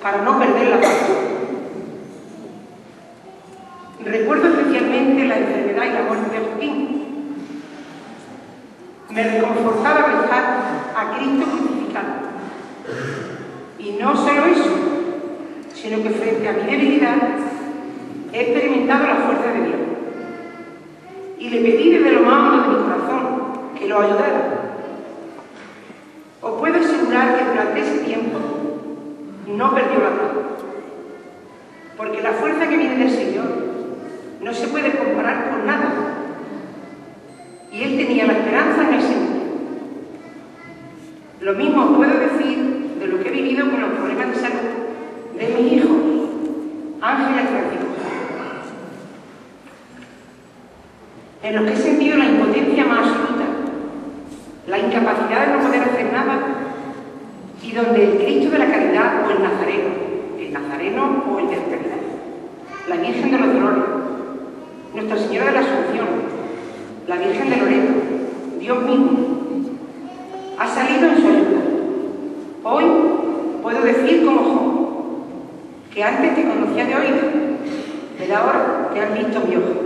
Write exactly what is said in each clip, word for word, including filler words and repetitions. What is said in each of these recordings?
para no perder la paz. Recuerdo especialmente la enfermedad y la muerte de Joaquín. Me reconfortaba rezar a Cristo crucificado. Y no solo eso, sino que frente a mi debilidad he experimentado la fuerza de Dios. Y le pedí desde lo más hondo de mi corazón que lo ayudara. Os puedo asegurar que durante ese tiempo no perdió la paz. Porque la fuerza que viene del Señor no se puede comparar con nada. Y él tenía la esperanza en el Señor. Lo mismo os puedo decir de lo que he vivido con los problemas de salud de mis hijos, Ángel y Francisco, en los que he sentido la impotencia más absoluta, la incapacidad de no poder hacer nada, y donde el Cristo de la Caridad o el Nazareno, el Nazareno o el de la Caridad, la Virgen de los Dolores, Nuestra Señora de la Asunción, la Virgen de Loreto, Dios mismo, ha salido en su ayuda. Hoy puedo decir como Job, que antes te conocía de oído, pero ahora te han visto mi ojo.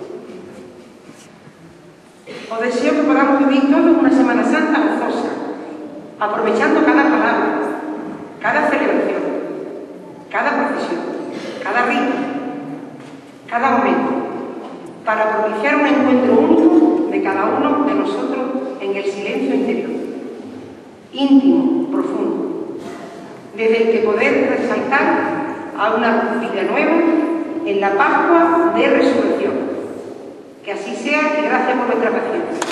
Os deseo que podamos vivir todos una Semana Santa gozosa, aprovechando cada palabra, cada celebración, cada procesión, cada rito, cada momento, para propiciar un encuentro único de cada uno de nosotros en el silencio interior, íntimo, profundo, desde el que poder resaltar a una vida nueva en la Pascua de Resurrección. Que así sea y gracias por vuestra paciencia.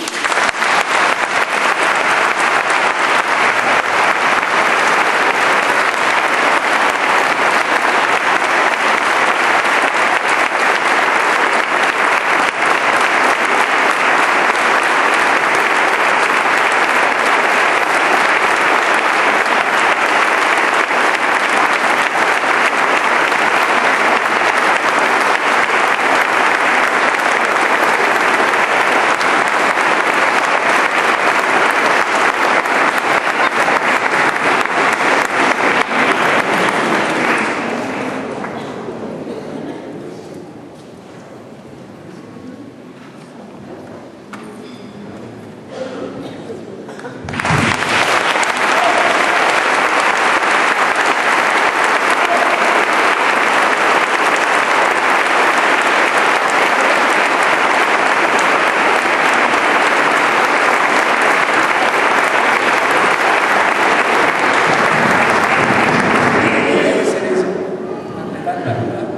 Gracias.